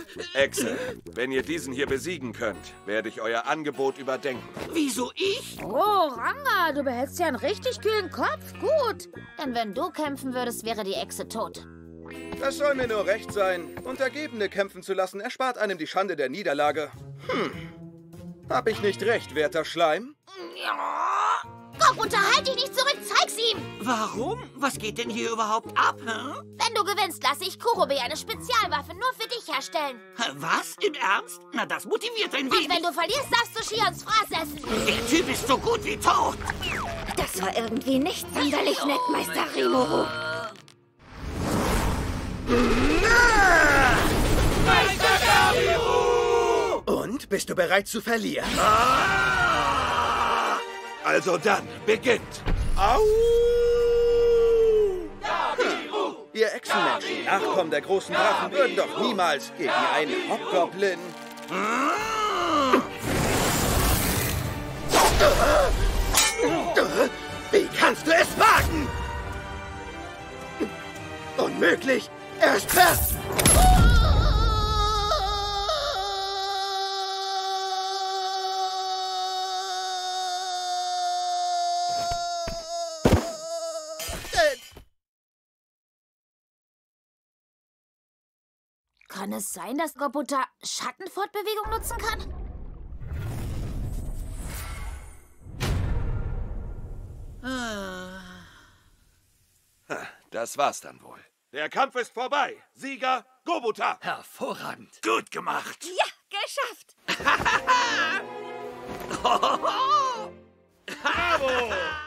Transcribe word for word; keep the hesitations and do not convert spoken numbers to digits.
Echse, wenn ihr diesen hier besiegen könnt, werde ich euer Angebot überdenken. Wieso ich? Oh, Ranga, du behältst ja einen richtig kühlen Kopf. Gut. Denn wenn du kämpfen würdest, wäre die Echse tot. Das soll mir nur recht sein. Untergebene kämpfen zu lassen, erspart einem die Schande der Niederlage. Hm. Hab ich nicht recht, werter Schleim? Ja. Gobuta, halt dich nicht zurück, zeig's ihm! Warum? Was geht denn hier überhaupt ab, hä? Wenn du gewinnst, lasse ich Kurobe eine Spezialwaffe nur für dich herstellen. Was? Im Ernst? Na, das motiviert ein wenig. Und wenn du verlierst, darfst du Shions Fraß essen. Der Typ ist so gut wie tot. Das war irgendwie nicht sonderlich nett, Meister Rimuru. Meister Gabiru! Und, bist du bereit zu verlieren? Also dann, beginnt! Au! Gabiru! Ihr Echsenmenschen, Nachkommen der großen Drachen, würden doch niemals gegen einen Hobgoblin... Wie kannst du es wagen? Unmöglich! Er ist fest! Kann es sein, dass Gobuta Schattenfortbewegung nutzen kann? Das war's dann wohl. Der Kampf ist vorbei. Sieger Gobuta. Hervorragend. Gut gemacht. Ja, geschafft. Bravo!